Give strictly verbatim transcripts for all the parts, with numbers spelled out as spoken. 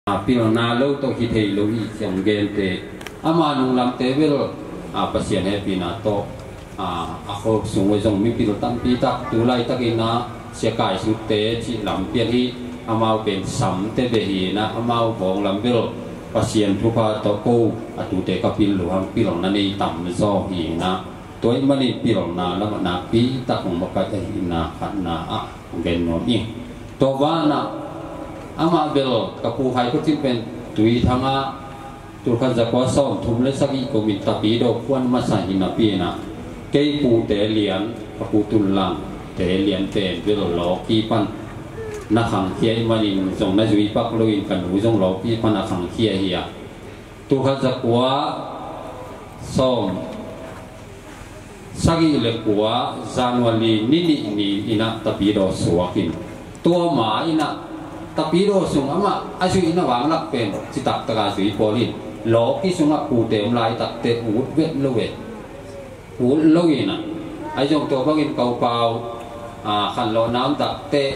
พี่น้องนาลูกต้องคิดให้ลูกอีกอย่างเกณฑ์เตะอามานุลำเตเวลอาภาษาเนี่ยพี่นาโตอาอาเขาส่งไว้ส่งมีพี่น้องตั้งปีตักตุลาตักินะเสียกายสุดเตะที่ลำเปียที่อามาเป็นสัมเตเบหีนะอามาบอกลำเวลภาษาทุกภาตะกูอาตุเตกับพี่หลวงพี่น้องนั่นนี่ต่ำโซหีนะตัวมันนี่พี่น้องนาแล้วมันนาปีตักของบักกะหินาขันนาอ่ะเกณฑ์โน่นนี่ตัวว่านะอามาเบลกับผู้ให้ก็ที่เป็นตุยทางอาตุขันจะกว่าซ้อมทุ่มเลสักอีกมิตรปีดอกควรมาใส่หินาปีนะเกยปูเตเลียนกับปูตุลลังเตเลียนเตเบลหลอกกีปันนักขังเคียมันอินส่งนักจุยปักลุยกันหูส่งหลอกกีปันนักขังเคียเฮียตุขันจะกว่าซ้อมสักอีเล็กกว่าจานวันนี้นิดนี้อินะตปีดอกสวกินตัวหมาอินะtapi do sung ama asu ina wang lak pen citak taka sui polin lo ki sunga ku te mlai tak te ut vet lo vet ut lo ina ai jong to bangin kau pau a khan lo nam tak te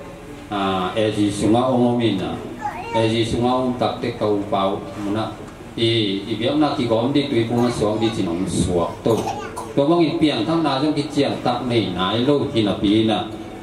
a e ji sunga omomina e ji sunga om tak te kau pau muna i i biang na ki gom di tui pung suang di chinong suak to to bangin piang thang na jong ki chiang tak nei nai lo ki na pi na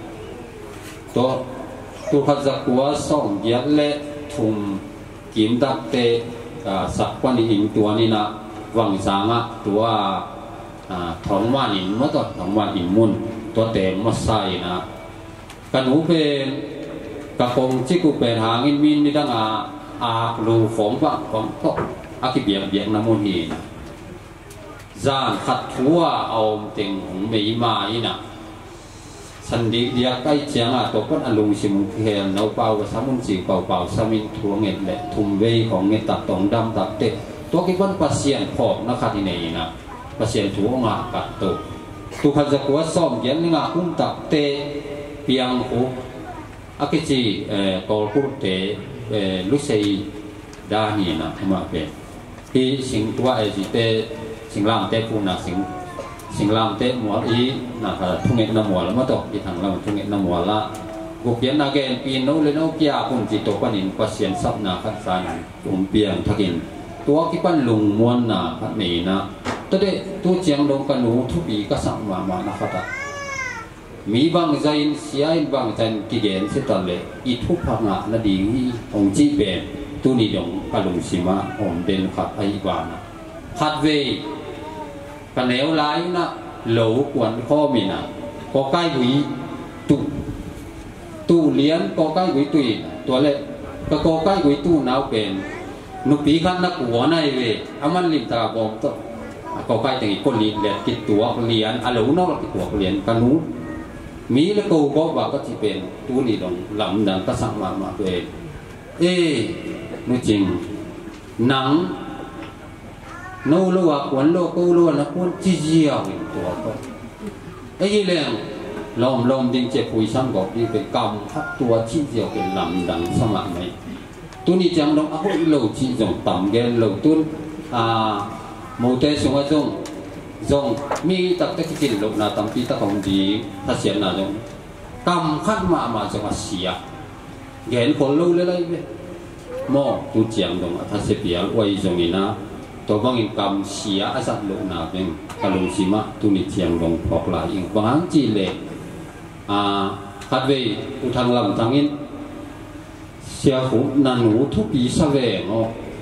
toตัวขัดจักว่าส่งยัดเละทุ่มกิมดักเตะสักวันหินตัวนี้นะวังสางะตัวท้องว่าหินมาต่อท้องว่าหินมุนตัวเต็มมาใส่นะกันหูเป็นกระปงจิกุเป็นหางินมินนี่ดังอาอาลูฝงว่าฝงตกอากิเบียงเบียงน้ำมันหินจานขัดทัวเอาเต็งหงไม่มาอีนะสันดีเดียใกล้เชียงอ่ะตัวก้นอารมณ์สิมุขเฮนเอาเป่ากับสามุนจีเป่าเป่าสามินทัวเงินแหละทุ่มเวของเงินตัดตองดำตัดเตะตัวกี่วันปัสเซียนขอบนะครับที่ไหนนะปัสเซียนทัวงากัดตัวตัวขัดจะกว่าซ่อมเย็นงาคุ้มตัดเตะเปียงหูอากิจีเอ่อกอลกุเตะเอ่อลุเซีดานีนะมาเป็นที่สิงตัวไอจีเตะสิงลามเตะปูนาสิงสิ่งลามเตะหมวลอีนะครับทุ่งเงินน้ำหมวลมาตกที่ทางเราทุ่งเงินน้ำหมวลละกุกเย็นนาเกนปีนโนเลโนเกียคุณจิตตปันินปัสเซียนซับนาขัดสานตุ่มเปียงทักินตัวกิปันลุงมวนนาขัดหนีนะตัวเด็กตัวเจียงลงกันหนูทุบีก็สั่งมามานะครับมีบางใจเสียบางใจกิเกนเสตเลอีทุกพังะนาดีองจีเบนตัวนี้ดงกะลุงสิมาอมเดนขัดไอวานะขัดเวกันแนวไล่นะเหลวกวนข้อมีนะก็ใกล้หุยตู้ตู้เลี้ยนก็ใกล้หุยตุยตัวเล็กก็ก็ใกล้หุยตู้น้าวเป็นนุปีขันนักหัวในเวอามันลิมตาบอมตัวก็ใกล้แต่อีกคนเลี้ยนเลี้ยนกิดตัวเลี้ยนอะเหลวนอกกิดตัวเลี้ยนกันนู้มีแล้วก็บอกว่าก็ที่เป็นตู้นี่ลงหลังดังก็สั่งมามาตัวเองเอ๊ะนู่จริงหนังโน้ลูกว่าคนโลกูลูกนะคนจีเจียวตัวก็ไอ้เรื่องลมลมดินเจ็บปุยช่างบอกนี่เป็นกรรมพัดตัวจีเจียวเป็นลำดังสมัครไหมตัวนี้จังลงเอาโลจีจงต่ำเกลโลตุนอ่าโมเตสงว่าจงจงมีตักตะกินลงนาตั้มปีตะของดีถ้าเสียนาจงกรรมขัดมามาจะมาเสียเห็นคนลูกเลยเลยโม่ตัวเจียงตรงถ้าเสียเปียไว้จงนี่นะตัวบางอินกรรมเสียอาศัยลงนาเป็นกะลุงสิมะตุนิเทียงลงพอกลายอิงบางจีเล่อ่าคัดเวอุทางลำทางอินเสียหูนันหูทุปีสเวงอ๋อ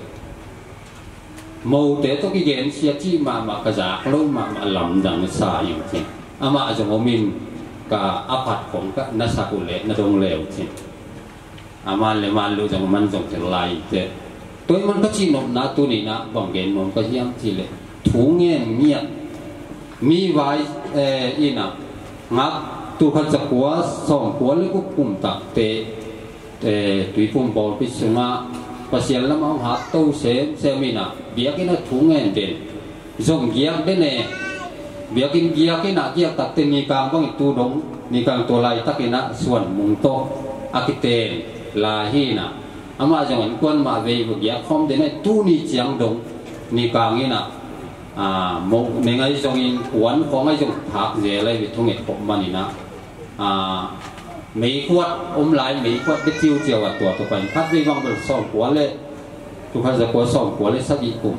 โมเตตุกิเกนเสียจีมามากระจากลงมามาลำดังสายอย่างจริงอามาจงอมินกับอาผัดของกับนัสกุเลนดงเลวจริงอามาเลมันรู้จังมันจงจะไล่เจตัวมันก็จีนนนาตัวนี้นะบางเกณฑ์มันก็ยังจีเลยถุงเงี้ยมีมีไว้เอออีน่ะงักตัวขัดจักหัวสองหัวแล้วก็ปุ่มตักเตะเออตุยปุ่มบอลพิษงาภาษาละมั่งหาตู้เซมเซมิน่ะเบียกินถุงเงี้ยเด่นจงเกียกได้เนี่ยเบียกินเกียกินอะเกียกตักเตนีกลางบางตัวดงนีกลางตัวลายตักกินอะส่วนมุงโตอากิเตนลาฮีน่ะอามาจังหวัดกวนมาเวย์บุกยาคอมเดนตู้นี่เจียงดงนี่กลางนี่นะอ่าโมในไงจงอินขวนของไงจงผักเจอะไรไปทุ่งเอ็ดปกมันนี่นะอ่า mấy quạt ôm lại mấy quạt biết chiêu chiều à tuổi tụi mình phát vi vong được sòng quá lên tụi phát ra quá sòng quá lên sắc gì cùng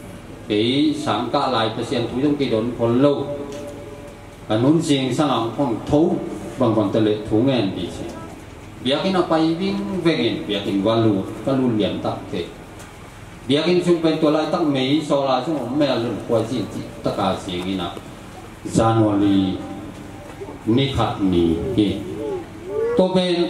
cái sáng cả lại phải xem thú trong kỳ đốn còn lâu và nón riêng sang ông không thấu bằng bằng tờ lệ thú ngàn bị gì việc cái nó bay vinh về nghìn việc hình văn lù văn lù liền tắc thế việc cái chúng bên tôi lại tắc mấy so là chúng ông mẹ luôn qua gì tất cả gì cái nào January ni khát ni cái tôi bên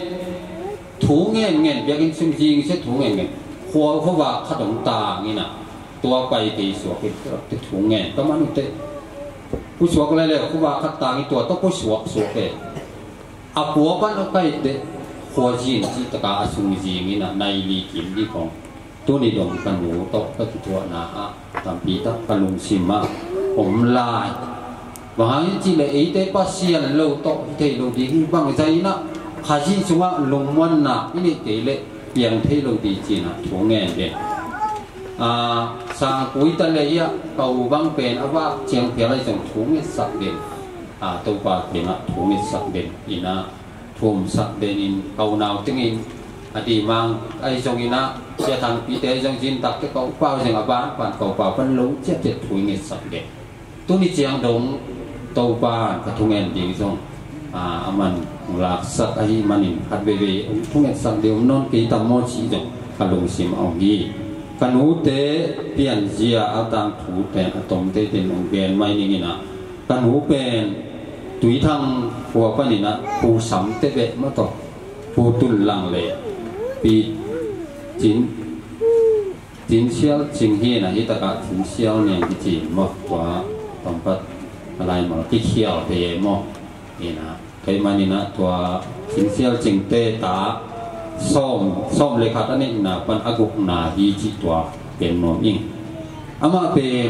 thú ngàn ngàn việc cái chúng riêng sẽ thú ngàn ngàn hoa hoa vạc khát động ta cái nàoตัวไปตีสวกติดถุงเงี้ยก็มันอุตะผู้สวกอะไรเลยผู้ว่าขัดตาอีตัวต้องผู้สวกสวกเองอาปัวปั้นเอาไปเด็กหัวจีนที่ตะการสุงจีงี้นะในลีกินที่ของตัวนี้ดงกันหนูโตก็ติดตัวหนาตามปีตะกันลุงชิมมาผมลายบางทีเลยไอ้เตปัสเซียนโลโตเทโลดีบางใจนะข้าชีชัวลงวันนะนี่เตเลยเปลี่ยนเทโลดีจีนะถุงเงี้ยเด็กสังกุยตะเลยะเก่าบางเป็นอาว่าเชียงเพียรจังถุงสักเด่นตัวปากเด่นถุงสักเด่นอินะทุ่มสักเด่นอินเก่าหนาวตึงอินอดีมังไอจงอินะเจ้าทางปีเตจงจินตักเก่าเป่าจังอาบ้านบ้านเก่าเป่าเป็นลุงเจ้าเจ็ดถุงสักเด่นตัวนี้เชียงดงตัวบ้านกระทุ่งเงินดีจงอามันหลักสักไอมันอินฮัดเบเบถุงเงินสักเดียวนอนกีตามโมชีจงกระลุงซิมเอางี้กันหูเตะเปลี่ยนเสียอาตังถูแต่ตรงเตะเป็นองค์เปลี่ยนไม่นี่นะกันหูเป็นตุยทางหัวปนินะผู้สัมเตะเบะมาต่อผู้ตุลลังเลยปีจินจินเชียวจิงเฮียนะฮิตากะจินเชียวเนี่ยที่จีนมากกว่าตอนปัดอะไรมาที่เขียวเตะมอนี่นะเคยมานี่นะตัวจินเชียวจิงเตะตาส้มส้มเลยครับอันนี้นะปันอากุกนาดีจิตตัวเป็นโนมิงอามาเป็น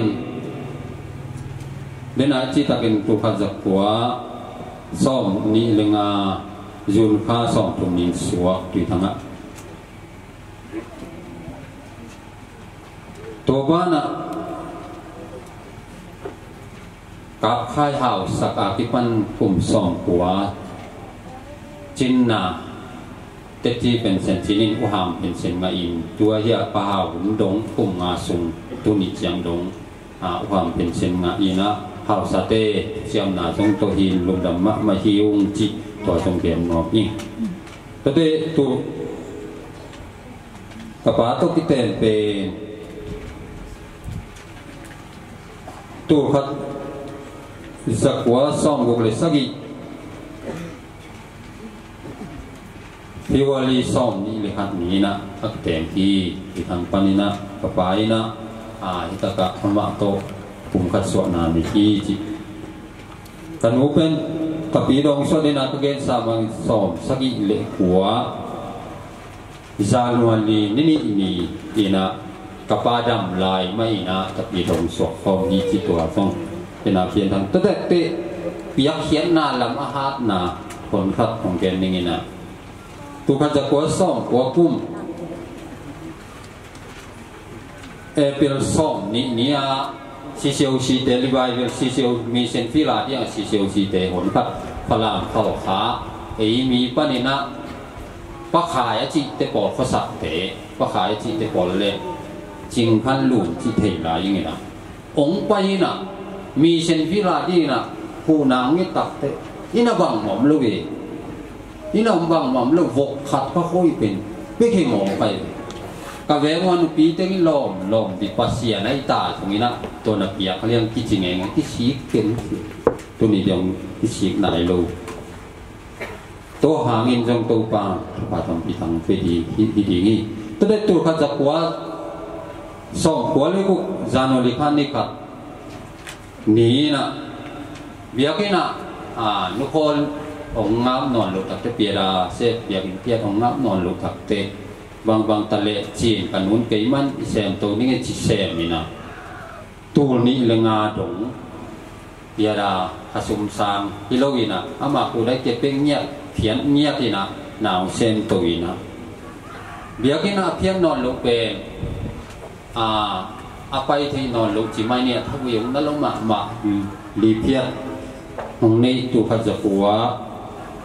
เดนอาจิตาเป็นตัวขัดจักหัวส้มนี่เลงาจุนข้าส้มตุนินสวกตุยทั้งอ่ะตัวบ้านอ่ะกับค่ายห่าวสักอาทิปันกลุ่มส้มหัวจินนาเตที่เป็นเซนจินินอุหามเป็นเซนมาอินตัวเฮียปะหาหุ่นดงปุ่มงาซุงตุนิจังดงอุหามเป็นเซนงาอินะหาวสะเตเจียมนาจงตัวหินลมดำมะมาฮิวงจิตัวจงเกมนอบยิ่งตัวเตตัวกระป๋าตัวกิเตนเป็นตัวขัดสักว่าซ่อมกุกเลยสักอีพิวาลีซ้อมนี่เลยครับนี่นะอักเต็มที่ที่ทางปานินะกระปายนะอ่าที่ตะกะธรรมะโตปุ่มขัดสวนามีที่จิกันหูเป็นกับปีดองสวดในนาตุเกนสามังซ้อมสักิเล็กหัวจาลวนลีนี่นี่นี่อีนะกระปาดำลายไม่นะกับปีดองสวดฟองดีจิตัวฟองเป็นอาเพียนทางตั้งแต่เตะเปียกเขียนนาลำอาหารนาคนขัดของแกนนี่นะตัวขัดจะกัวซ่อมกัวกุ้มเอเปิลซ่อมนี่นี่อ่ะซีเซียวซีเดลิบายเวลซีเซียวมีเซนฟิลาที่อ่ะซีเซียวซีเดหนพัดพลามเข้าขาเอ้มีปนินะปะขายจีเตปอดภาษาเตปะขายจีเตปอดเลยจิงพันลุ่นที่เทลายอย่างเงี้ยนะองไปนะมีเซนฟิลาที่นะผู้นางนี่ตักเตอินะบังหอมลูกเอนี่เราบางมันเราวกขัดก็ค่อยเป็นไม่เคยมองไปกับเววันปีเต็งลมลมติดปัสเซียในตาตรงนี้นะตัวนักเบียเขาเรียกกิจงไงที่ชี้เป็นตัวนี้ยังที่ชี้ไหนรู้ตัวหางอินจงตัวปางพาทำปีทางไปดีดีดีนี่ตัวได้ตัวขัดจักว่าสองหัวเลยกูจานอลิคันนี่ขัดนี่นะเบียกินะอ่านุคนองงับนอนลุกถักเตเปียดาเสพอยากเปียองงับนอนลุกถักเตบางบางทะเลจีนกันนู้นเกี่ยมันเสมตัวนี้ก็จีเสมนี่นะตัวนี้เลงาดงเปียดาผสมสางฮิโลวีนะอามาคูได้เก็บเป็นเงียบเพียนเงียบที่นะหนาวเซมตัวนี้นะเบียกินะเพียงนอนลุกเป็นอ่าอาไปที่นอนลุกจีไม่เนี่ยถ้าวิ่งนั่นลงมามาลีเพียงตรงนี้ตัวขัดจักหัว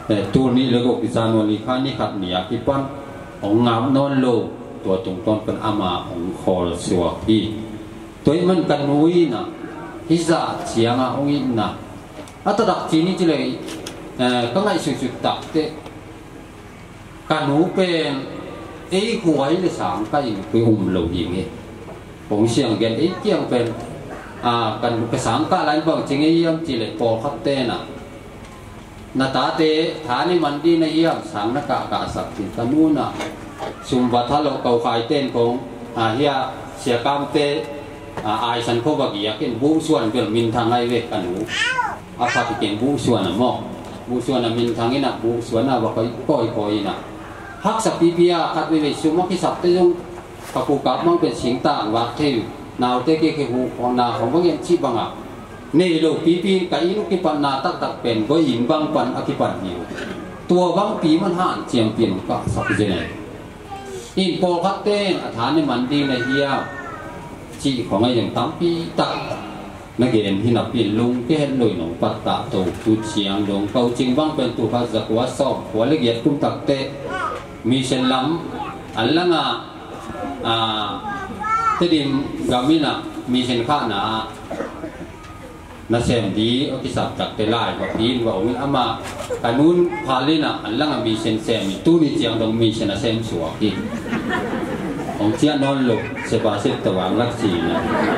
แต่ตัวนี้แล้วก็กิจานวลีข้านี่ขัดเหนียกิปันองงามนอนโลตัวตรงต้นเป็นอามาองคอสวกที่ตัวมันกันนุยนะฮิซาเชียงอ่ะองอินนะอัตดักจีนี่จะเลยเอ่อก็ไม่สุดๆตักเตกันนูเป็นไอ้หวยเลยสามก็ยังไปอุ้มโลยิงเองผมเสียงกันไอ้เกี่ยงเป็นอ่ากันภาษาอังกฤษอะไรบางจริงไอ้ยังจีเลยพอคัดเตนะนาตาเตฐานิมันดีในยังสังนักกาสักทิตานูนะสุมวัฒน์เราเก่าขายเต้นของอาเฮียเสียกรรมเตอาไอสันโคบกียกินบูส่วนเป็นมินทางไอเวกันหูอาคาติเก่งบูส่วนน่ะมอกบูส่วนน่ะมินทางนี้น่ะบูส่วนน่ะว่าก็ก้อยก้อยน่ะฮักสักปีปีอาคัดเวเวสุมักที่สับเตยงกับกูกับมันเป็นสิงต่างวัดเทวนาเตเกเคหูของนาของบางอย่างชีบังอ่ะนี่โลปีปีกับอินุกิปันนาตักตักเป็นก็ยินบางปันอคิปันอยู่ตัวบางปีมันห่านเจียมเปลี่ยนก็สักเจเนอินโปคัตเต้นฐานในมันดีในเฮียจีของไอ้อย่างตั้มปีตักนักเรียนที่นับปีลุงที่เห็นลอยหนองปัตตะตัวตุเชียงดงเกาจิงบ้างเป็นตัวพาจักวัดสอบหัวละเอียดกุ้งตักเตมีเส้นลำอันละงาอ่าที่ดินกามินะมีเส้นข้าหนานาเซมดีอภิสับจักเตลายว่าพีนว่าวิอามาการนู้นพาลินะอันละงามีเส้นเซมตู้นี่เจียงดงมีเส้นเซมสัวอีกของเจียนอนหลบเสบาเสตตะวังลักษีนะ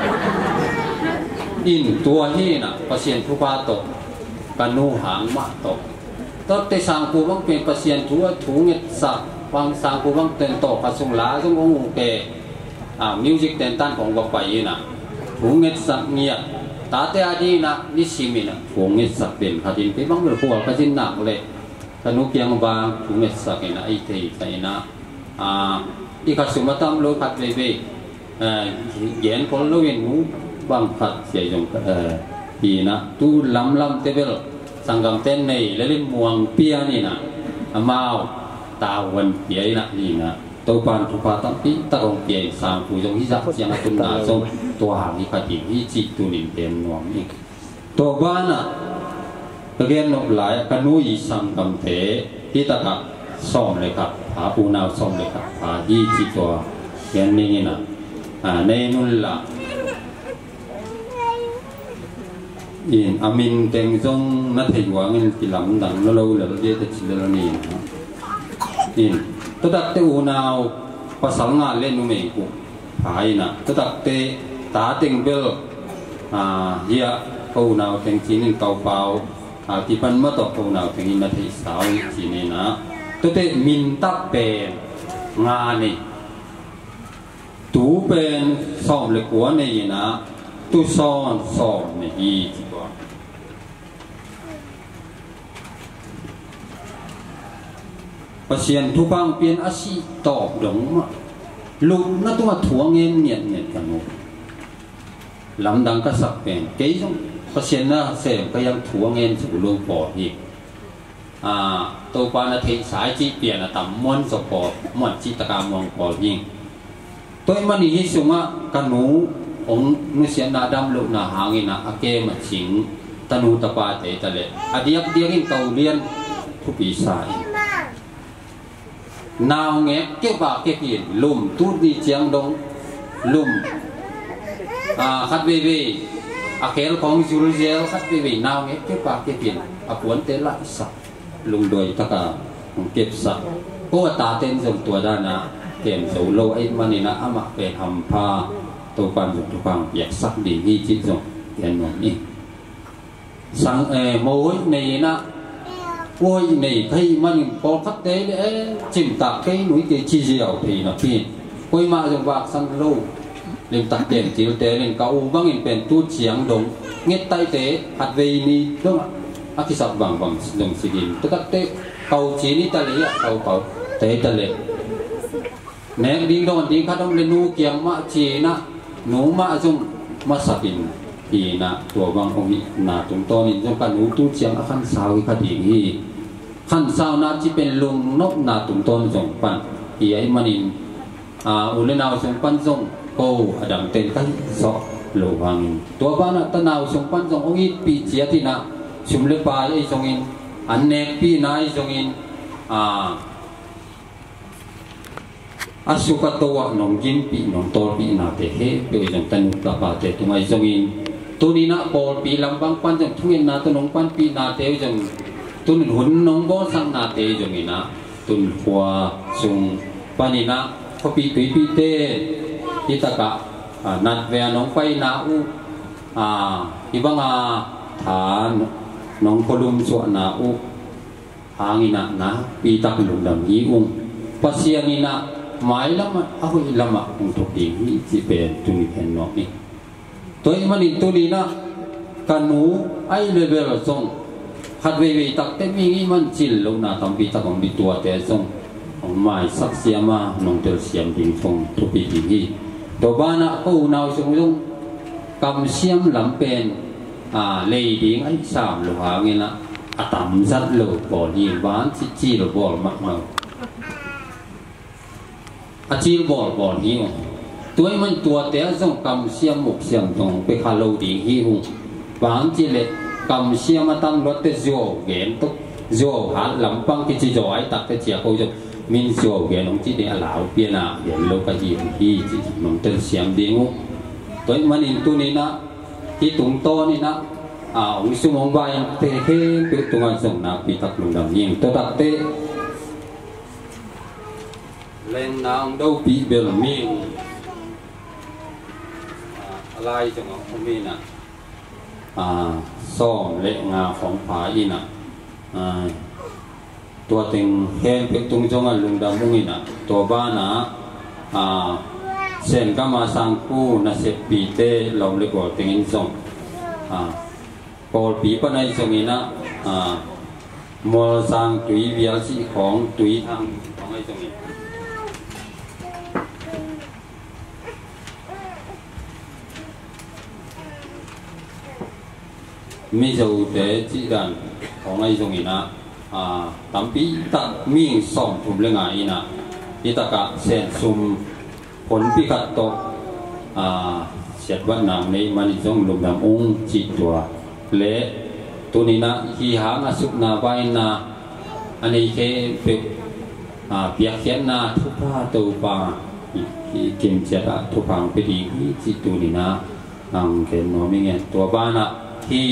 อินตัวที่น่ะเปอร์เซ็นต์ผู้พาตกกันนูหางมาตกตั้งแต่สางกูบังเป็นเปอร์เซ็นต์ถัวถุงเงินสักฟังสางกูบังเต็นโตกระสุงลาจงองค์เกอ่ามิวสิกเต็นตันของวัไปน่ะถุงเงินสักเงียตาเตอดีนะนิสิมินะถุงเงินสักเป็นขจินไปบังเป็นหัวขจินหนักเลยกันนูเกียงบางถุงเงินสักนะไอเทย์ไปนะอ่าอีกสุมาตามโลกัดเวเวเย็นคนโลเวนนูบางขัดเสียจงปีนะตูลำลำเตเบลสังกัมเต้นในและเล่นมวงเปียนี่นะอามาวตาวันเปียนะนี่นะตัวปานทุพาตัมปีตะกงเปียสามผู้จงที่จักยังตุนนาทรงตัวหางที่ขัดจีที่จิตตุนินเต็มนวงอีกตัวบ้านน่ะเรียนนกหลายกันุยสังกัมเทที่ตะกักซ่อมเลยครับหาปูนาวซ่อมเลยครับหาที่จิตตัวเรียนนี่นะอ่าในนุ่นละอินอามินเต็งจงนัทยวงินกิลำดังแล้วเราเหลือเยอะแต่ชิลล์นี่นะอินตัวตักเตอูนาวภาษางานเล่นนุ่มเองกูหายนะตัวตักเตตาเต็งเบลอ่าเฮียกูนาวเต็งจีนินเกาเปล่าอ่าที่พันมาตกกูนาวเต็งอินนัทสาวจีนี่นะตัวเตมินตักเป็นงานนี่ตูเป็นสอบเล็กหัวนี่นะตูซ้อนสอบนี่จีบเปอร์เซ็นต์ทุบังเปลี่ยนอาชีพตอบดงมาลูกนั่นตัวถั่วเงินเนียนเนียนกันหมดลำดังก็สักเป็นเกย์จงเปอร์เซ็นต์น่ะเสพก็ยังถั่วเงินสู่ลงปอดอีกอ่าตัวปานาเทสายจีเปลี่ยนอะต่ำม้วนสปอร์ตม้วนจิตกรรมมองปอดยิ่งตัวมันนี่สูงอ่ะกันหนูองนุเสียนาดำลุนาหางินะอาเกมัดสิงตนูตะปาเตตะเลอดียบเดียกินเตาเลียนผู้ปีศาจนาวเงะเก็บบาเก็บยินลุ่มตูดดีเจียงดงลุ่มอ่าคัดเวเวอาเคลของจูริเซลคัดเวเวนาวเงะเก็บบาเก็บยินอาปวนเตละสักลุงโดยตะกาเก็บสักก็ตาเต้นจงตัวด้านนะเต็มสูโลไอ้มันนี่นะอามาเป็นทำผ้าตัวปันจุดตัวปังอยากสักดีที่จิตจงเห็นหมดนี่สังเอโมยนี่นะโวยนี่ที่มันพอคัดเตะเลยจิ้มตักcái núi cái chi diệu thì nó pinโวยมาจงว่าสังโลเล่นตักเด่นจิ๋วเตะเล่นเกาบางเงินเป็นตู้เฉียงดงเงี้ยไตเตะหัดเวนี่ต้องอากิสับบางบางดงสิกินตัวตักเตะเกาจีนี่ตะเลยเกาเกาเตะตะเลยแหนงดิ้งดงดิ้งข้าต้องเล่นนูเกียงมาจีนะหนูมาจงมาสับินปีนะตัวบางองค์นาตรงตอนนี้จงการหนูตู้เชียงขันสาวขัดอีกขันสาวนาที่เป็นลุงนกนาตรงตอนจงปันปีไอ้มันินอ่าอุเลนาวจงปันจงโกอดังเต็นกันสอบโลวังตัวบ้านตะนาวจงปันจงองค์ปีเจียที่นะชุมเลปายไอ้จงอินอันเนกปีนายจงอินอ่าอาสุกตัวน้องยิมปีน้องโตปีนาเตเฮเปจงตันตะปาเตตุไงจงอินตัวนี้นะบอลปีลำบางปันจงทุ่งนาตัวน้องปันปีนาเตจงตุนหุ่นน้องบอสังนาเตจงอินะตุนหัวจงปันินะพอปีตุยปีเตอิตากะนัดเวียน้องไปนาอูอ่าอีบังอาฐานน้องพลุมสวนาอูหางินะนะปีตักลุงดำยีอุงปัสยางินะหมายละมันเอาไว้ละมันuntukดีนี่ที่เป็นตุนิเห็นน้องนี่ตัวมันอินตุลีนะกันหนูไอเลเวลส่งหัดเววีตักแต่มีงี้มันจิลลงนะทำปีตักของปีตัวแต่ส่งของหมายสักเสียมาน้องเตลเสียมดิ่งส่งทุกปีที่ตัวบ้านก็อุณาส่งส่งกำเสียมลำเป็นอ่าเลยดิ่งไอ้สามหลวงเงี้ยนะอาตามจัดโลบอลยิงบ้านจีจีโลบอลมากมากอาจีบอลบอลหิวตัวมันตัวแต่ส่งกำเสียมหมกเสียมตรงไปคาโลดิ่งหิวบางจีเล็กกำเสียมมาตั้งรถเตจโจเกนตุกโจหันลำปังที่จีโจไอ้ตักเตเจียเขาจะมินโจเกนของจีเนี่ยลาวเปียนาเห็นโลกยิงฮีจีมันเตเสียมดิ่งตัวมันอินตัวนี้นะที่ตุงโตนี่นะอ่าองค์สมองใบเตะเฮเป็นตัวส่งนักปีตักลุงดำยิงตัวตักเตเล่นน้ำดูปีเบลมีอะไรจังของมีน่ะอ่าซ่อมเล็กงาของผาอีน่ะอ่าตัวเต็งเฮนเป็นตุงจงอันลุงดำมุงอีน่ะตัวบ้านน่ะอ่าเส้นก็มาสังกูน่ะเสพปีเตลมเล็กกว่าเต็งอินซงอ่าพอปีปนัยจงอีน่ะอ่ามัวสังตุยวิญญาณของตุยทางของไอ้จงอีมีเจ้าเด็กจีดันของไอ้ตรงนี้นะอ่าตั้มปีตักมีสองทุ่มเรื่องอะไรนะปีตากะเส้นซุ่มผลพิกัดโตอ่าเสียดวันนางในมันจงลงดำองจีตัวเละตัวนี้นะที่หางสุกนาใบนาอันนี้แค่เป็นอ่าเปียกเขียนนาทุกผ้าตัวปลาที่เก่งเจ็ดอะทุกพังไปดีจีตัวนี้นะนางเขียนโน้ไม่เงี้ยตัวบ้านอะที่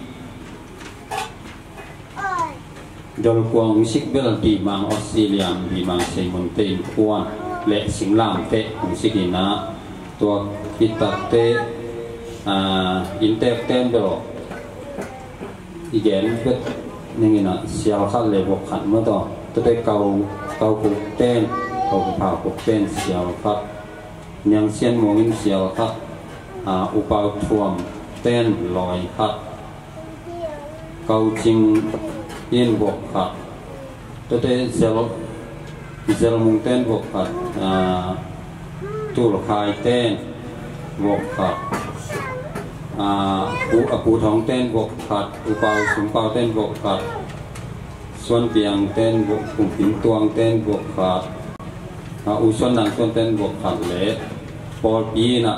ดอลกวางสิกเบลดีมังออสเตรเลียดีมังเซมอนเตนควาและสิงลามเตของสิกินะตัวคิดตัดเตอ่าอินเตอร์เทนเบลอีกอย่างก็นี่นะเสียงขัดเลยบอกขัดเมื่อต่อตัวได้เกาเกาปุกเต้นเกาผ่าปุกเต้นเสียงขัดยังเสียนมองอินเสียงขัดอ่าอุปาท่วมเต้นลอยขัดเกาจริงยินบวกขัดตัวเตเซลเซลมุงเต้นบวกขัดตูลคายเต้นบวกขัดปูปูทองเต้นบวกขัดอุปาสุมเปาเต้นบวกขัดส่วนเปียงเต้นบวกปุ่มผิงตวงเต้นบวกขัดอุส่วนดังส่วนเต้นบวกขัดเละปอปีน่ะ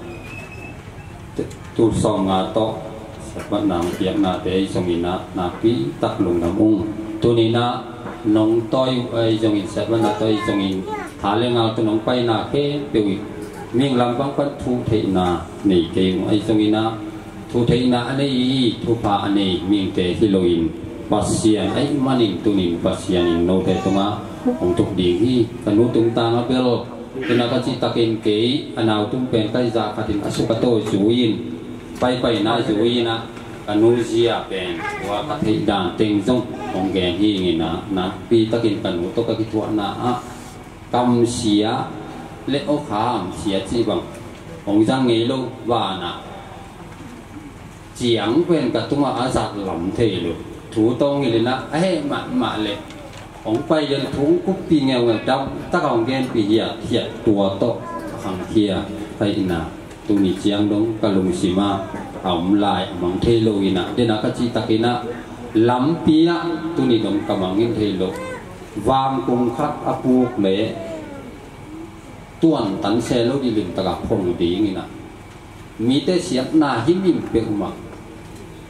ตูสองงาโตวัดนางเปียกนาเตยจงอินะนาปีตักลงน้ำอุ้งตัวนี้นะน้องต้อยไอจงอินเสร็จวันนาต้อยจงอินหาเรื่องเอาตัวน้องไปนาเค่เปียวเมียงลำบางปันทูเทนาหนีเกงไอจงอินะทูเทนาอันนี้ทูพาอันนี้เมียงเตฮิโลอินปัสเซียนไอมันอินตัวนี้ปัสเซียนอินโนเตตัวมาของทุกดีที่กันนู้ตุงตางเปโลเป็นนักจิตตะเกงเกยอันเอาตุ้มเป็นไกจากขัดินอสุกโตจูอินไปไปน่าจะวิ่งนะกันนู้เสียเป็นว่าคัดให้ด่านเต็งจงของแกที่งี้นะนะปีตะกินกันนู้ตกกิจวัตรนะอ่ะกำเสียเล็กขามเสียจีบังของจังเงลูว่านะเจียงเป็นกับตัวอาสัตหล่ำเทลุถูตรงนี่เลยนะเฮ้มามาเลยของไปยันทุ่งกุ๊บปีเงาเงาดำตะกองแกนปีเหียเหียตัวโตขังเทียไปนะตัวนี้เจียงดงกะลุงสีมาเอาลายมังเทโลอินะเดนักจิตะกินะลำปีนะตัวนี้ดงกำมังเงินเทโลวางกุงครับอภูกเละต้วนตันเซโลดิลินตะกับพงดีงี้นะมีแต่เสียงหน้าหิมิมเปียกมา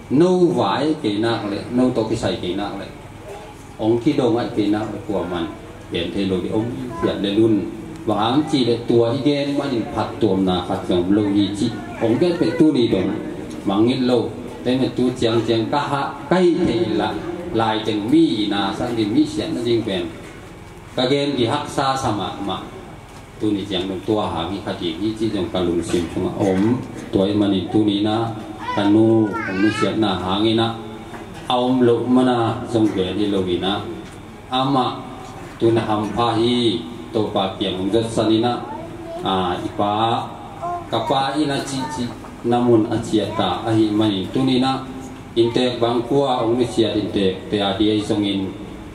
nâu vải kỳ nạc lệ nâu to cái sài kỳ nạc lệ ông khi đông anh kỳ nạc lệ của mình hiện thế rồi ông hiện lên luôn và hắn chỉ để tua đi đen mà đi phạt tuồng na phạt dòng lâu gì chỉ ông cái phải tu đi đồng mang ít lâu thế mà tu chẳng chẳng cả hạ cây thì là lại chẳng mi na sang đi mi hiện nó riêng bền cái gen gì hắc sa sama mà tu ni chẳng đồng tua hàng cái khát gì chỉ dòng cả lùng sim chung ôm tuổi mà đi tu ni na kanu ông mi hiện na hàng na ông lộ mà na dòng bền đi lâu gì na ama tu na ham pha hi to pa piang ong jat sanina a ipa kapa ina chi chi namun achiata ahi mani tunina inte bangkua ong ni sia inte te adi songin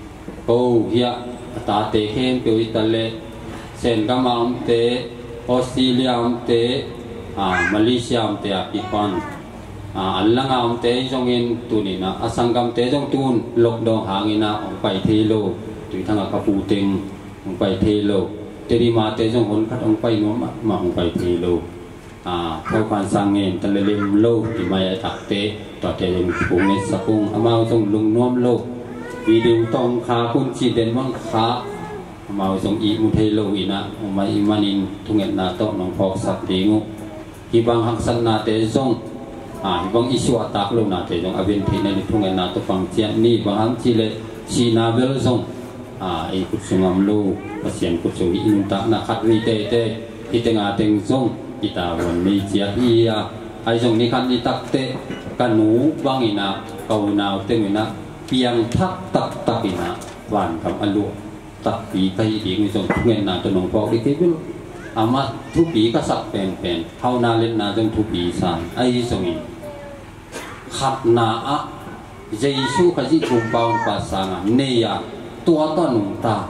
o hia ta te hen pe itale sen gamam te Australia am te a Malaysia am te apipan a allanga am te songin tunina asangam te jong tun lockdown hangina ong pai thelo tui thanga kapu teng ông phải thi lô, thế đi mà thế trong hôn khách ông phải nó mà mà ông phải thi lô, à theo quan sang nghe ta lấy lên lô thì mày đặt thế, tọt thế dùng cũng nghe sắc cũng, à mau trong lùng nuông lô, vì điều tông khá cũng chỉ đến mong khá, à mau trong ý một thi lô ý na, ông mày imanin thung nghẹn na tọt nong phọc sắc đi ngô, khi bằng hắc san na thế trong, à khi bằng isu attack lô na thế trong, à bên thế này thung nghẹn na tọt phẳng chian ni bằng hăng chỉ lệ chi na bel trong à ai cũng sung am lu pasien cũng sung in ta na khát ri te te khi tiếng à tiếng sung khi ta vẫn mi chia hi à ai sung ni khát ni tak te kan nu bang ina kau nào tiếng ina piang thak tak tak ina van kam alu tak pi kai di ngi sung ngen na to nong pok di ke bil amat thu pi ka sak pen pen hau na len na jong thu pi san ai sung in khát na a Jesu kaji kumpang pasanga neya tua to nung ta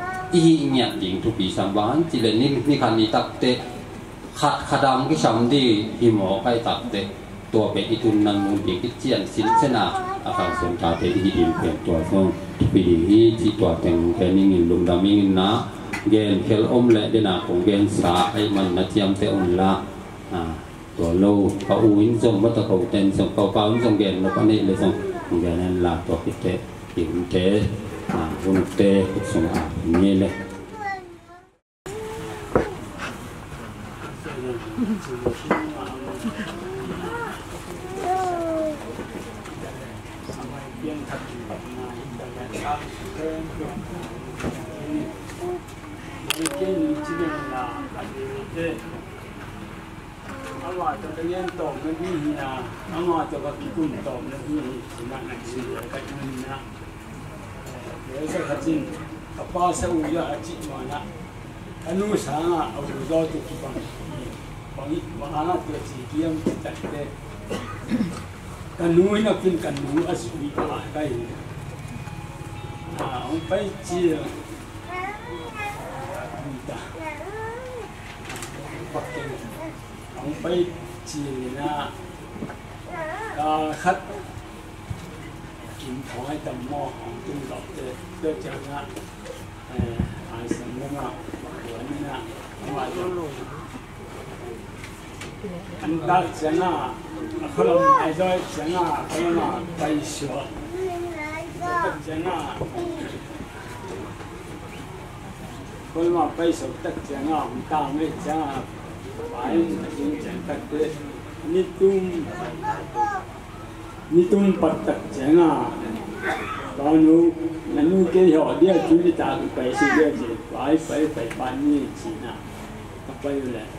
i nyat ding tu pi sam ban chỉ là ni ni khan ni tak te khat khadam ki sam di hi mo kai tak te tua pe itun nan mun pi ki chian sin chena a ka som ta te hi dim pe tua song tu pi hi chi tua teng ke ni ngin lum da mi ngin na gen khel om le de na kong gen sa ai man na chiam te on la à tua lo ka u in song ma ta ko ten song ka pa un song gen no pa ni le song gen la tua ki te im te à vun te sung à nghe lệ Awak tu dengan tom ni ni, awak tu bagi pun tom ni cuma nak sih kat mana. Biasa kacin, apa seuja acik mana, anu sana aku jauh tu kipang, bagi mana tu acik kiam tak ada, kanu ini pun kanu asli bah kai, ah, orang pai cia, kita, pakai, orang pai cia na, dah khat. Kim thọ hay tầm mò hàng trung độc để để cho nó ai xem nó mà của anh nè ngoài anh ta sẽ là không làm ai rồi sẽ là không làm tay sửa sẽ là không làm tay sửa tất sẽ là ông ta mới sẽ là phải những chuyện tất để nít tung ni tung pat tak changa banu nanu ke ho dia chu di ta pai si dia ji pai pai pai pan ni chi na apa yu le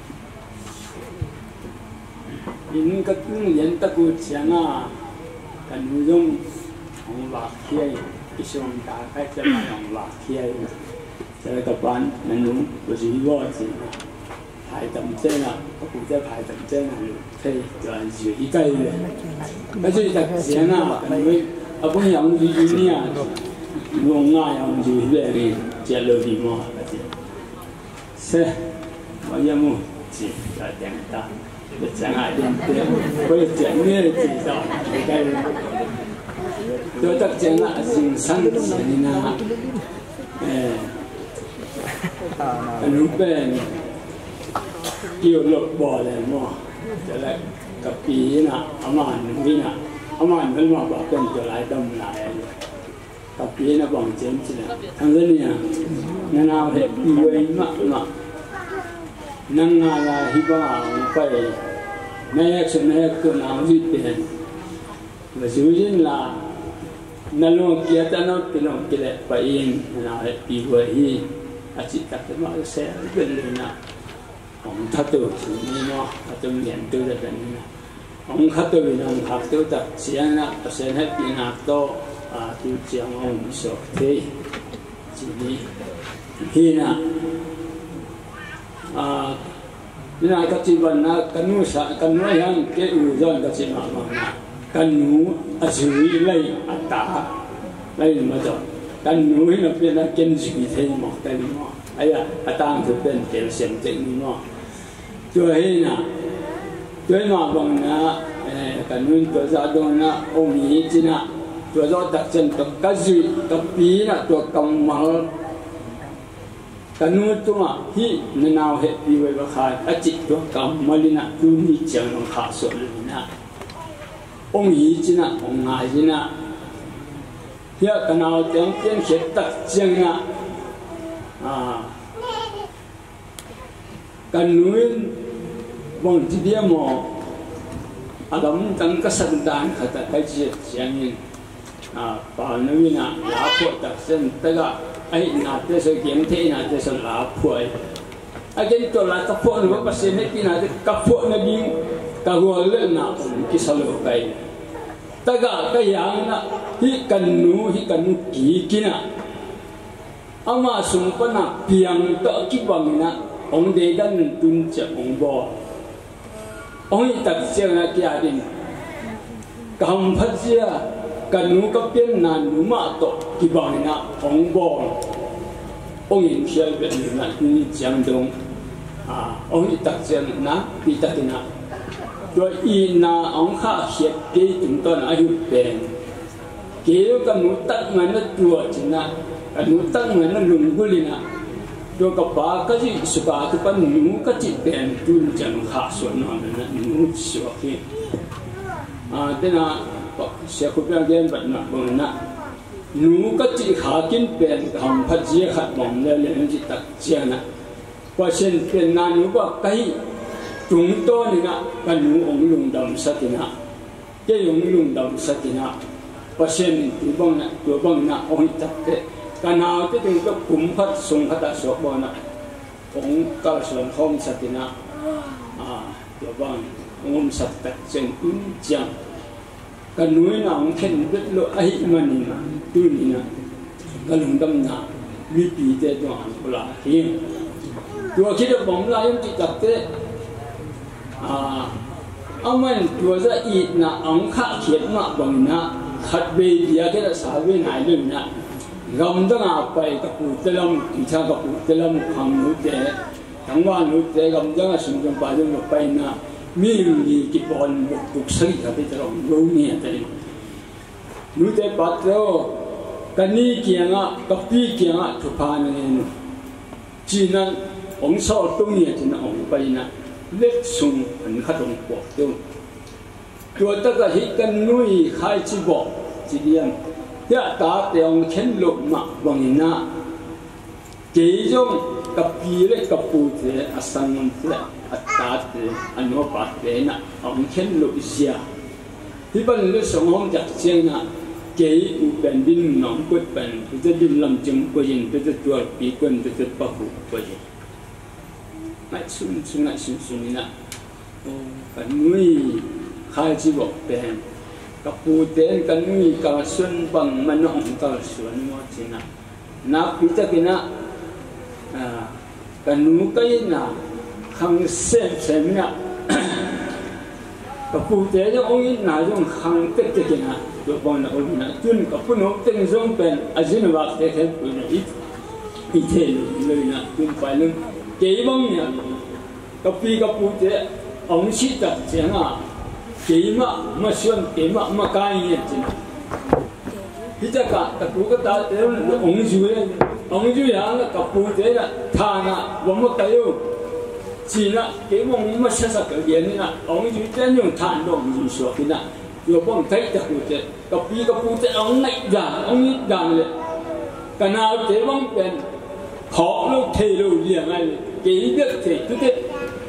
in ka tung yen ta ku changa kan nu jong ong la khiai isong ta kai cha ma ong la khiai cha ka pan nanu ku ji wo chi排等車啦，個古仔排等車係飛就係住依雞嘅，跟住特醒啊，佢阿本養住住呢啊，用啊養住咧嘅隻老點啊，嗰啲，是，我有冇字就訂單，你講下點點，佢講咩字就係雞，都得講啊，先生先啊，誒，老闆。叫落波嚟麼？ จะได้กับปีน่ะอามันนี่น่ะอามันมันมาบอกเป็นจะหลายดำหลายกับปีน่ะบอกเจมส์เนี่ยทั้งนี้เนี่ยนานาเหตุปีเว้ยมากมากนั่งงานฮิบ้าไปแม่เสนอคือน้ำวิเปียนมาสู่ยินละนั่นลงเกียรตินอกที่ลงเกียรติไปอินนาเหตุปีเว้ยอาจิตตัดมาเสียเป็นเลยนะองทัตตุสิ่งนี้เนาะทัตตุเรียนตัวแบบนี้นะองทัตตุวินังทัตตุตัดเสียนะเสียให้ปีนักโตอ่าตัวเจ้าองค์สกทีทีนี้ที่นะอ่านี่นะกัจจิบันนะกันนู้สกันนู้ยังเกี่ยวจอนกัจจิมามานะกันนู้อาชีวิไล่อัตตาไล่มาจอนกันนู้ให้เราเป็นนักเก็นชีวิตให้หมดได้หมดไอ้อะอัตตาคือเป็นเกี่ยวเสียงจริงนี่เนาะตัวเองนะตัวมาบังนะเอ่อกันนู้ตัวจะโดนนะองค์นี้จีนะตัวจะตัดเส้นตัวกัจจิตัวปีนะตัวกำมังกันนู้ตัวที่นนาวเหตุปีไว้บักขายอจิตตัวกำมัลินะตัวนี้จังลงขาส่วนเลยนะองค์นี้จีนะองค์ไหนจีนะเฮียกันเอาจังเป็นเหตุตัดจังนะอ่ากันนู้บางทีเดียวมออารมณ์ตั้งกษัตริย์ด่านขัดใจเจียเสียงยินอ่าป่านนู้นะลาพวตัดเส้นแต่ก็ไอ้นาเตสเกียงเทนาเตสลาพวยไอ้เจ้าตัวลาตะพวนึกว่าเสียไม่กินนาเตกับพวนับิงกับหัวเล่นนาผมกิสโลไปแต่ก็ก็อย่างนั้นที่กันนู้ที่กันนู้กี่กินอ่ะอามาสุปนะเพียงต่อกี่วันนะองเดดันตุนจะองบ่องอีตัดเสียงอะไรกันดิกำพัดเสียกันนู้ก็เป็นนานนู้มาต่อกี่วันนะองบ่องอินเชียเป็นนะนี่จังดงอ่าองอีตัดเสียงนะปีตัดนะตัวอีนาองข้าเขียนเกี่ยถึงตอนอายุเป็นเกี่ยวกับนู้ตัดเหมือนตัวจีนะกันนู้ตัดเหมือนลุงกุลินะตัวกับปากก็จะสุภาพเป็นหนูก็จะเป็นตุนจังข้าส่วนนั้นนะหนูสวกีอ่าแต่นะเสียคุณเป็นเรื่องแบบนั้นบ้างนะหนูก็จะหากินเป็นทำพัดเจียขัดมองแล้วเรื่องจิตตัดเจียนะเพราะเช่นเป็นนานหนูก็ใกล้จุงโตนี่นะกันหนูองลุงดำสักนะเกี่ยงลุงดำสักนะเพราะเช่นตัวบ้างนะตัวบ้างนะองจัดเตกันเอาที่ถึงก็กุมพัดทรงพัดสวบนะองก็ส่วนห้องสักนะอ่าตัวบ้างองสัตตัดเจนอุ้มจังกันหนูนะองเข็นเบ็ดโลไอ้มันนี่นะตัวนี้นะกันลุงดำนะวิปีเตตัวอันกุลาเฮียตัวคิดว่าผมลายังจิตจัดเตอ่าเอามันตัวจะอีกนะองข้าเขียนมาบังนะขัดเบียร์แค่สาวไม่ไหนเลยนะกำตั้งอาไปกับผู้เตลมที่ชากับผู้เตลมคำนู้เตะทั้งวันนู้เตะกำตั้งอาสุนทรไปจนไปนะมีมีกิบอลบุกบุกใส่กับที่เรารู้เนี่ยแต่นู้เตะปัดโตกันนี่เกี่ยงอ่ะกับพี่เกี่ยงอ่ะทุกพานี่จีนั้นองค์สอดตรงนี้จีนั้นองค์ไปนะเล็กสูงอันขัดองค์ปวดตัวตัวตะกะหิกันนุ้ยใครจีบอกจีเดียนยะตาเตียงเข็นลุกมาวังนะเกี่ยงกับปีเล็กกับปูเตะอาสังมันเตะอัตตาเตะอันโนปัตเตะนะองเข็นลุกเสียที่บ้านเราสองห้องจัดเชียงนะเกี่ยงเป็นดินหนองกุดเป็นจะดินลำจึงกุยินจะตัวปีกุนจะปะหูกุยินไม่สุ่มสุ่มไม่สุ่มสุ่มนี่นะกันนุ้ยใครจีบอกเป็นกับปูเตนกันนุ้ยกับส่วนบังมันน้องกับส่วนงอจีนะนับพิจารณากันนุ้ยก็ยินนะขังเส้นเส้นเนี่ยกับปูเตนองยินนะจงขังเตะเตะนะตัวบังนะองยินนะจุนกับปูน้องเต็งจงเป็นอาจินวักเตะเตะปูนะอีอีเทเลยนะจุนไปเลยเกี่ยงเนี่ยกับปีกับปูเตะองชิตัดเสียงอ่ะเกี่ยงมามาชวนเกี่ยงมามาการเนี่ยจริงพิจารณาแต่ปูก็ตาเตะองจูเลยองจูอย่างกับปูเตะท่านะว่ามาเตะอยู่ chỉ là cái mong mà sẽ sao cái gì nè ông chỉ tên dùng than đồ dùng sửa cái nè rồi bọn thấy được cái cái pi cái pu cái ông này giang ông ấy giangเลยcái nào cái mongเป็นhọ lúc thề lúc liền này cái biết thề cứ thế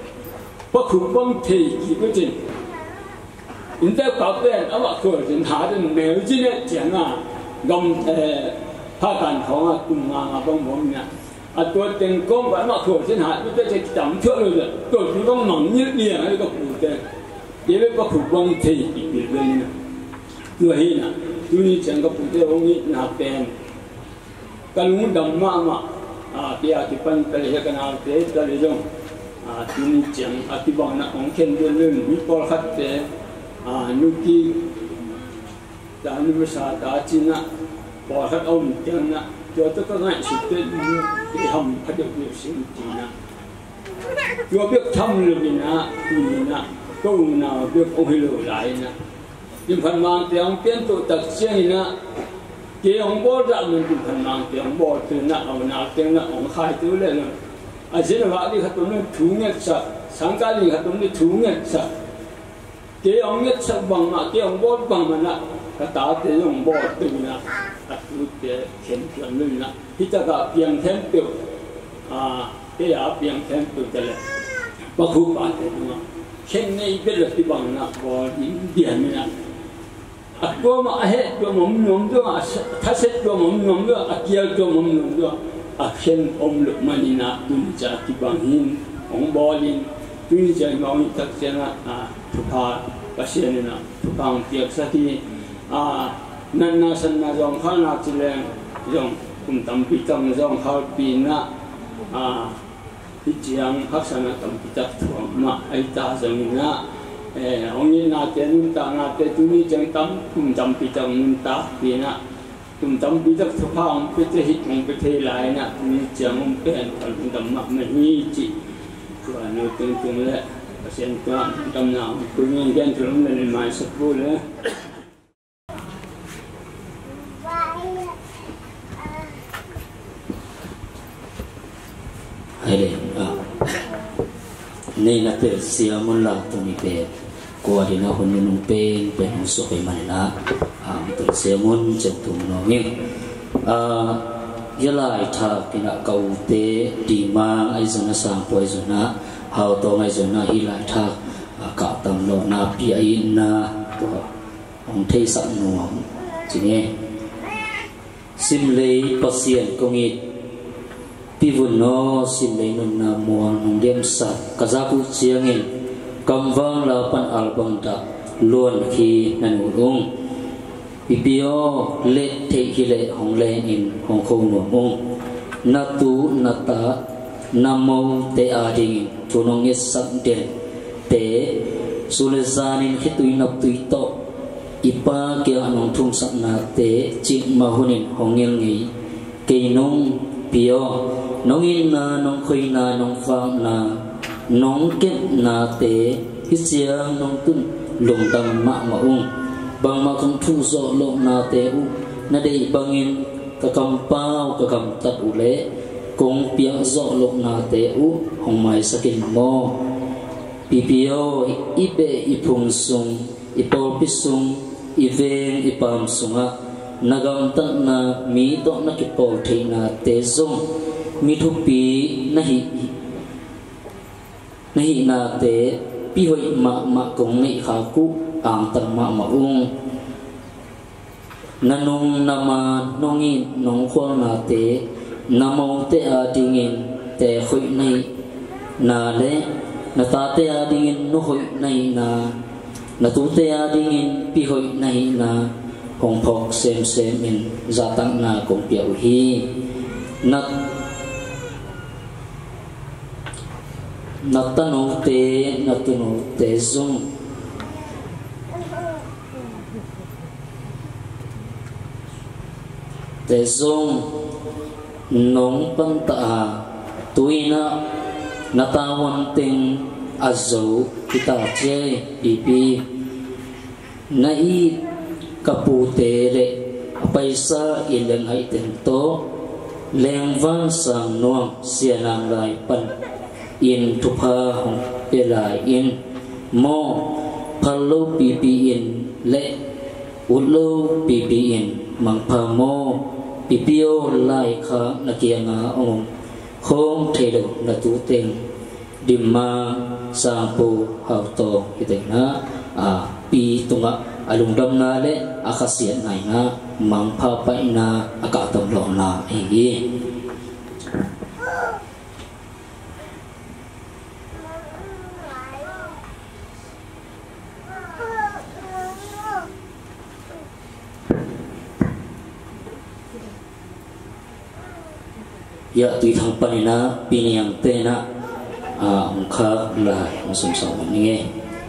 bất cứ mong thề gì cũng chừng人家搞别人，阿话个人下的苗子呢讲啊，咁诶，拍蛋糖啊，公硬啊，帮忙嘅。啊，ตัวเต็งก้มไปมาขวดเส้นหาไม่ได้จะจำเชื่อเลยเลยตัวที่ต้องหนังยืดเลี้ยงให้ก็ผูกเต็งเดี๋ยวก็ผูกวงเทีอีกเรื่องนึงตัวเห็นนะตัวนี้จังก็ผูกเต็งวงนี้หนาเป็นกันลุงดำมากมาอ่าเดี๋ยวที่ปั้นไปเลยกันเอาเตะไปเลยจงอ่าตัวนี้จังอธิบายนะของเข็นเรื่องเรื่องวิปลคัดเตะอ่านุกี้ตานุษย์ตาจีน่ะปอดเขาเอาหนึ่งจังนะตัวตัวก็ง่ายสุดเลยที่ทำพัดเดือดสิ่งจีน่ะตัวเบี้ยทำเลยนะนี่นะก็น่าเบี้ยองค์หิวไหลนะยิ่งพันมังเตียงเปลี่ยนตัวตัดเสียงนะเกี่ยงบ่ได้มันยิ่งพันมังเตียงบ่ตื่นนะเอาหน้าเตียงนะองค์ขายตัวเลยนะอาชีพว่าที่เขาตัวนี้ถุงเงินสักสังกัดที่เขาตัวนี้ถุงเงินสักเกี่ยงเงินสักบางนะเกี่ยงบ่บางมันนะก็ตาเตียงบ่ตื่นนะอัดรูดเตะเข็นเข็นเลยนะที่จะกับเพียงแค่เปียวอ่าเที่ยวเพียงแค่เปียวจะเลยว่าคู่ป่าเตะนะเข็นในเป็นเรื่องที่บางนะบ่เดียนนะอัดตัวมาเฮ็ดตัวมันนุ่มด้วยถ้าเสร็จตัวมันนุ่มด้วยอัดเกี่ยวตัวมันนุ่มด้วยอัดเข็นอมลุกมันนี่นะตุนจะที่บางหินของบอลินตุนจะมองตักเจนะอ่าทุกภาก็เสียนี่นะทุกภาเปียกสักทีอ่านั่นน่ะสันน่ะจงข้านาจิเลงจงคุมตั้มปีตั้มจงข้าปีน่ะอ่าที่เจียงฮักษณะตั้มปีตักถ่วงมาไอ้ตาจงน่ะเออองค์น่ะเจนุตาน่ะเจตุนีจังตั้มคุมตั้มปีตั้มนุตาปีน่ะคุมตั้มปีตักทุกข้าองค์ไปเทหิองค์ไปเทลายน่ะมีเจียงองค์เป็นคนตั้มมาไม่มีจิตัวนู้นตึงตึงเลยเสียงตัวตั้มน่ะคุยเงี้ยถึงเลยไม่สักพูดเลย Hele, ah, ni na per siya mo lang tumi pe, kuha din ako nung pen, pen ang sukay manila, ah, ito siya mo jang tumunongin, ah, yala ita kinakaw te di mang ay zona sampo ay zona, how to ay zona hila ita, ah, katang lo na piyain na, to, ang thay sa nuang, sini, simlay pasien kongit. Pivuno simlay nun na muang nung demsa kazaku siangin kamvang lapan albang da luan ki nanulung Pipiyo le te hile hong le in hong kong nuang natu nata namo te ading tunong isak den te sulezanin hitui nap tui to ipa kya anong tung sak na te chik mahunin hongil ngi kainong piyo nongin na nong khoi na nong phang na nong ket na te hisiang nong tun lung tam ma ma ung bang ma kong thu zo lo na te u na dei bangin ka kam pao ka kam tat u le kong piang zo lo na te u hong mai sakin mo pipiyo ibe ipung sung ipol pisung iveng ipam sunga nagam tan na mi to na kipol thei na te zong mi thu pi nahi nahi na te pi hoi ma ma kong nei kha ku ang tan ma ma ung nanong nama nongin nong khol na te namo te a dingin te khoi nei na le na ta te a dingin no khoi nei na na tu te a dingin pi hoi nei na hong phok sem sem in zatang na kong piau hi nat natano te natuno te zong te zong nong panta tuina natawan ting azo kita che pipi nai kapute le paisa ilang hai tento lengwang sang nuang sianang lai pan in thu pha hong pe lai in mo phalo pi pi in le ulo pi pi in mang pha mo pi pio lai kha na kia nga ong khong thei do na tu teng dimma sang pu hau to kiteng na a pi tunga alung dam na le akhasia nai na mang pha pai na aka tom lo na hi ya tùy thằng panina piniang te na a ông kha lai masum sa ni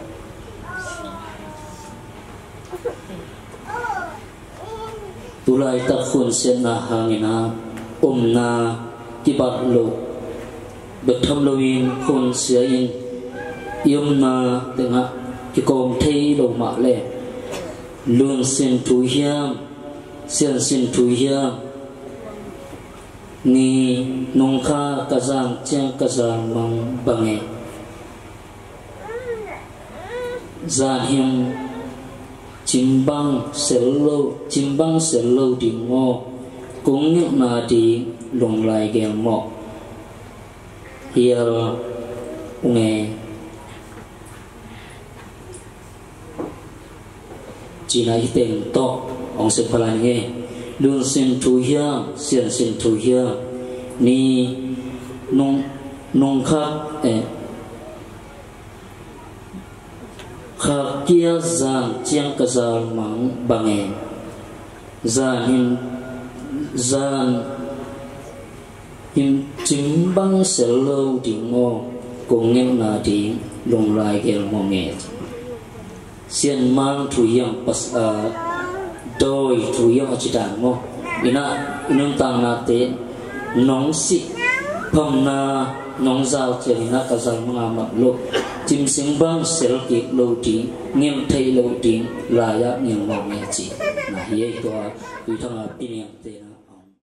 tulai ta khun sen na hangina om na kibat lo betham loin khun sia in yum na tenga ki kom thei lo ma le lun sen tu hiam sen sen tu hiam ni nong kha kazang chang kazang mang bange zan him chimbang sello chimbang sello ding mo kung ngek na di long lai gel mo hiel unge china hiteng to ong se phalan nge lương sinh thu hiang xiên sinh thu hiang ni nông nông khác eh khác kia giang chiang kazal mang bange giang him giang him chim bang selo ding mo cùng nghe na ding long lai gel mo nghe xiên mang thu hiang pas a đôi chủ yếu ở chỉ đàn mo, ina inung tang na te nong si phom na nong giao chỉ na cả giao mga mặt lục chim sinh bang sel kịp lâu tiếng nghiêm thay lâu tiếng là ya nghiêm mong nghe chỉ na hiế toa tùy thằng là pin yang te na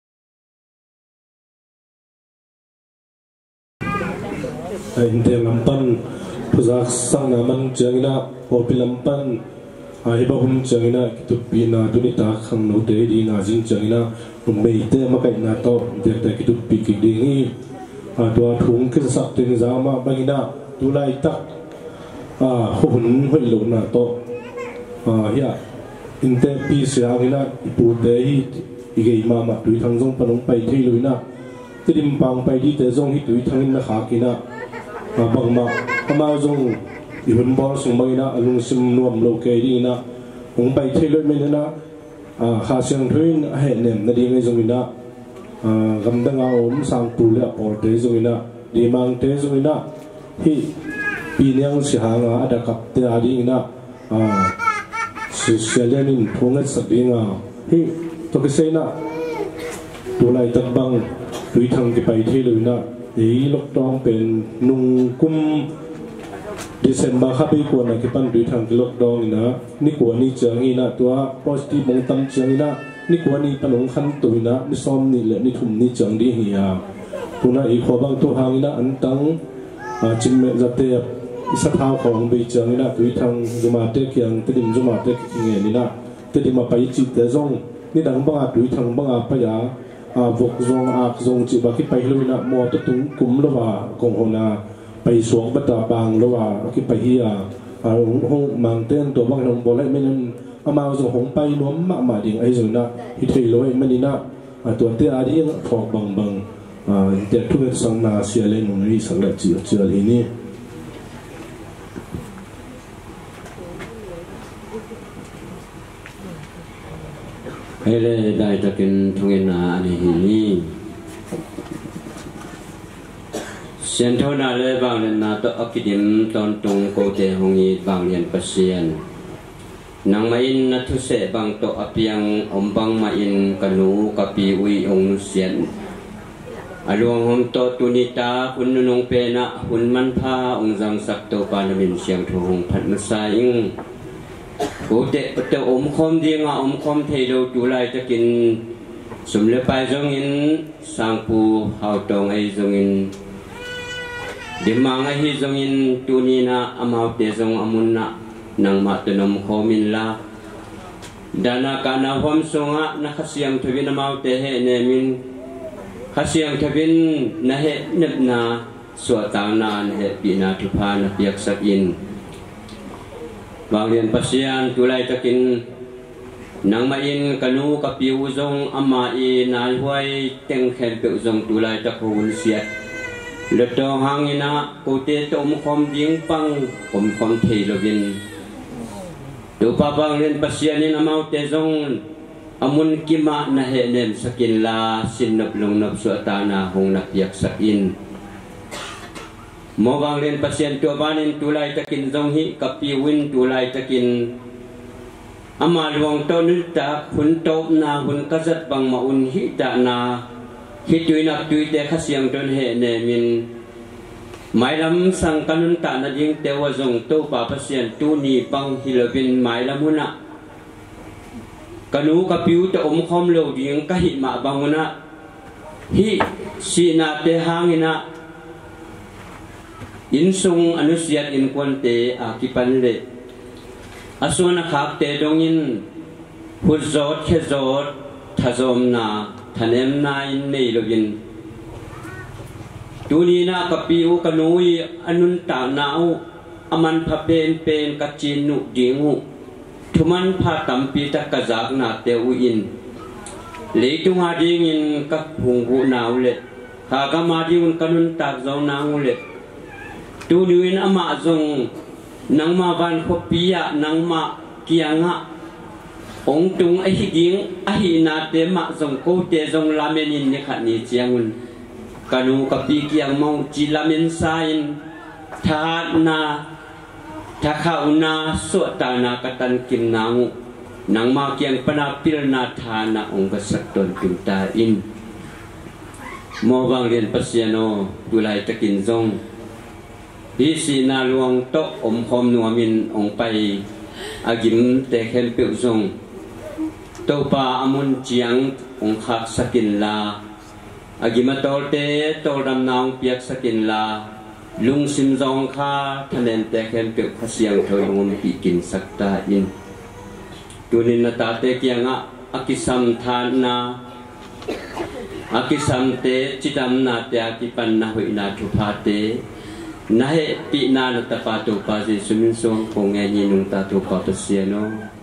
anh te lampan puzak sang na man jangina opil lampan ai bảo hum changina kitupi na tunita khang no te di na jing changina mei te ma kai na to de te kitupi ki dingi a to thung ke sa tin za ma bangina tu lai tak a hun hoi lo na to a ya in te pi sia ngina ipu te hi i ge ma ma tu thang jong panong pai thei loina te dim pang pai di te jong hi tu thangin na kha kina a bang ma ama jong ihun bor sung bangina alung sim nuam lo ke ri na ong bai thailoi men na a kha siang thuin a he nem na ding ei zongina a gamdanga om sang tu le or te zongina di mang te zongina hi pinyang si hanga ada kap te ari na a si selenin thonga sabinga hi to ke seina tu lai tak bang tui thang ki pai thailoi na ei lok tong pen nung kum December happy ko na kipan dui thang lockdown na ni ko ni changi na tua positive mong tam changi na ni ko ni panong khan tu na ni som ni le ni thum ni chang di hiya tuna i kho bang tu hang na antang chim me jate isa thao khong be changi na dui thang juma te kyang te dim juma te nge ni na te dim ma pai chi te zong ni dang ba dui thang ba pa ya a vok zong a zong chi ba ki pai lu na mo to tung kum lo wa kong honaไปสวงบัตรบางระหว่างที่ไปเฮียอาหงมังเต้นตัวบางลงบอลให้ไม่นั้นอามาส่งหงไปน้อมมามาดิ่งไอ้ส่วนน่ะฮิตเลยเลยมันนี่น่ะตัวเตะอาดีฟอกบางบางเด็กทุกสังนาเสียเลยหนุ่มนี่สังเกตจีเจอที่นี่ให้เลยได้จะกินทุกนาอันนี้นี่เสียนเท่านั้นเลยบางเรียนนาตัวอักดิมตอนตรงโกเตหงยีบางเรียนปัสเซียนนางมาอินนัทุเสบางตัวอภิยังอมบังมาอินกันูกับปีอุยองนุเสียนอารวงหงโตตุนิตาคุณนุงเปนะคุณมันพาองจังสักตัวปานมินเสียงทงพัดมาสายิงโกเตปเตอมคมดีงาอมคมเทโลจุไลจะกินสมเลไปจงอินสังปูเฮาตองไอจงอิน di mga hizongin tunina amaw tezong amunna nang matunom komin la dana kana hom songa nakasiyang tubin amaw tehe nemin kasiyang tubin nahe nebna suatang na nahe pina tupa na piyak sakin bagian pasian tulay takin nang main kanu kapiuzong amai nalhuay tengkel peuzong tulay takun siat leto hangina kote to umkom ding pang umkom theilogin tu papang len pasianin amau tezong amun kima nahe nem sakin la sinop long nop suatana hong napiak sakin mo bang len pasien tu banin tulay takin zong hi kapiwin tulay takin ama luang to nulta hun top na hun kazat bang maun hi ta na hi tuinak tuite khasiang ton he ne min mailam sang kanun ta na ding tewa zong to pa pasien tu ni bang hilobin mailamuna kanu kapiu ta om khom lo ding ka hi ma banguna hi sina te hangina insung anusiat in kwante akipan le asuna khak te dongin huzot khezot thazom na thanem na in nei login tunina kapiu kanui anun ta nau aman pha pen pen kachinu dingu thuman pha tampi ta kazak na te uin leitung ha ding in ka phungbu nau le ha ga ma ding kanun tak zau nau le tunuin ama zong nang ma van kopia nang ma kianga ong tung a higing a hi na te ma zong ko te zong lamenin ne kha ni chiangun kanu kapi kiang mau chi lamen sain tha na tha kha una so ta na katan kim nang nang ma kiang pana pil na tha na ong ka sakton kim ta in mo bang len pasiano tulai takin zong hi si na luang to om khom nuamin ong pai agim te khen pe zong to pa amun chiang ong khak sakin la agima tol te tol ram naung piak sakin la lung sim zong kha thanen te khen pe khasiang thoi ngom pi kin sakta in tunin na ta te kianga akisam than na akisam te chidam na te akipan na hoi na thu pha te nahe pi na na tapato pa si sumin song kong ngai ni nung ta to pa to siano